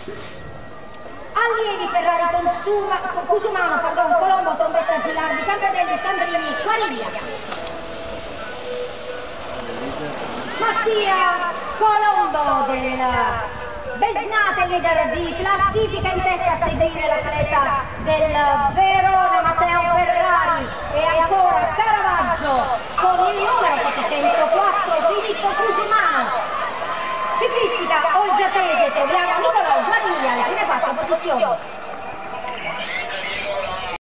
Allievi Ferrari Cusumano, Colombo, Trombetta Gilardi, Campanelli, Sandrini, Guariglia. Mattia Colombo del Besnate, leader di classifica, in testa a seguire l'atleta del Verona Matteo Ferrari, e ancora Caravaggio con il numero 704 Filippo Cusumano. Ciclistica olgiatese troviamo Nicolò Guariglia alle prime 4 posizioni.